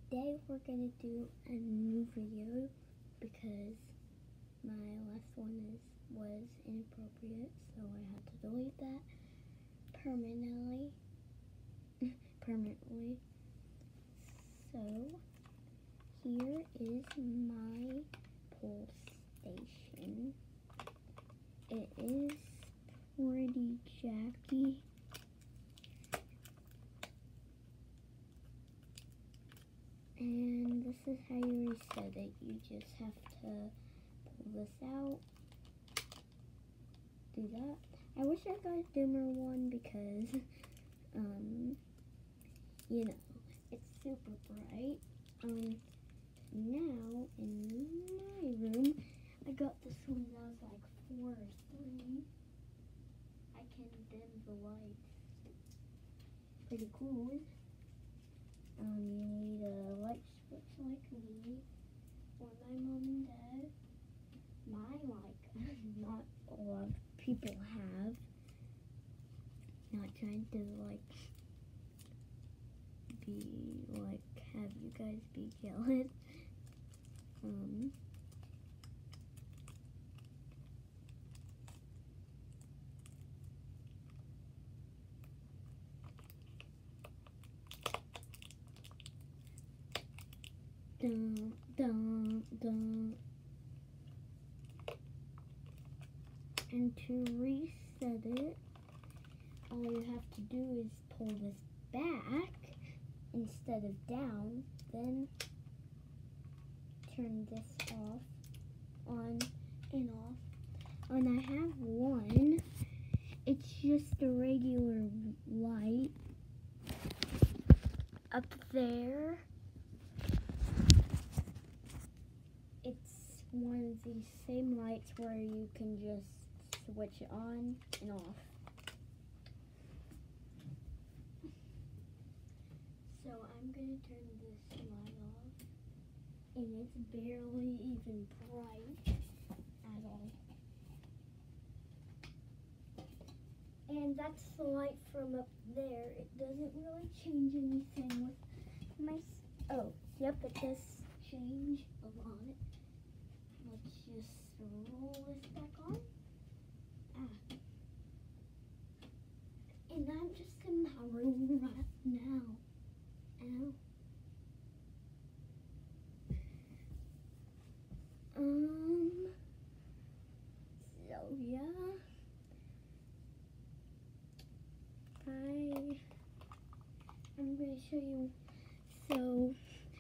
today we're gonna do a new video because my last one was inappropriate, so I had to delete that permanently. So here is my pole station. It is pretty jacky. And this is how you reset it. You just have to pull this out. Do that. I wish I got a dimmer one because, you know, it's super bright. Now, in my room, I got this one that was like 4 or 3. I can dim the lights. Pretty cool. You need a light switch like me, or my mom and dad. Mine, not a lot of people have. Not trying to, have you guys be jealous. Dun, dun, dun. And to reset it, all you have to do is pull this back instead of down, then turn this off, on and off. And I have one. It's just a regular light up there. It's one of these same lights where you can just switch it on and off. So I'm going to turn this light off, and it's barely even bright at all. And that's the light from up there. It doesn't really change anything with my, oh, yep, it does change a lot. Let's just roll this back on. And I'm just in my room right now. Ow. So yeah. I'm going to show you. So,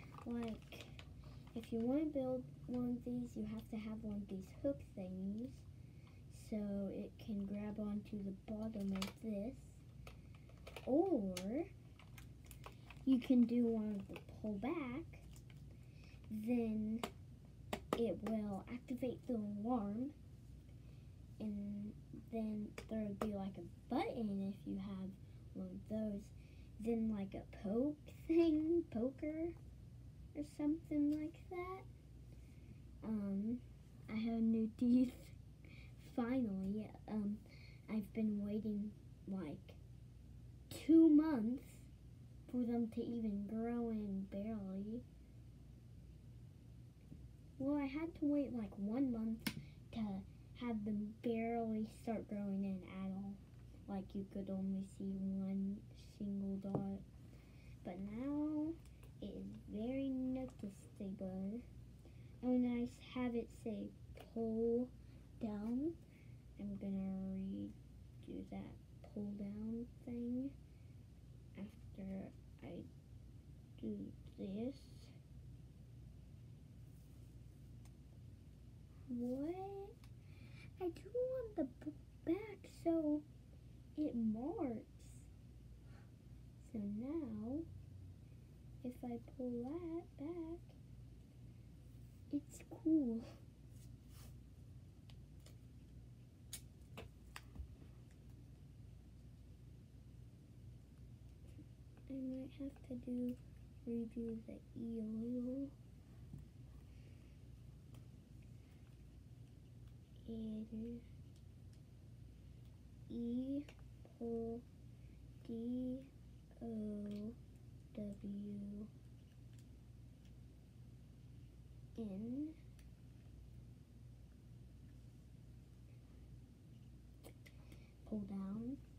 if you want to build one of these, you have to have one of these hook thingies, so it can grab onto the bottom of this. Or you can do one of the pull back, then it will activate the alarm, and then there would be like a button if you have one of those, then like a poker or something like that. I have new teeth finally. I've been waiting like 2 months for them to even grow in barely. Well, I had to wait like 1 month to have them barely start growing in at all. Like you could only see one single dot. But now it is very noticeable. And when I have it say pull down, I'm gonna redo that pull down thing after I do this. What? I do want the back so it marks. So now, if I pull that back, it's cool. I might have to redo the E a little. It is E pull D O W in. Pull down.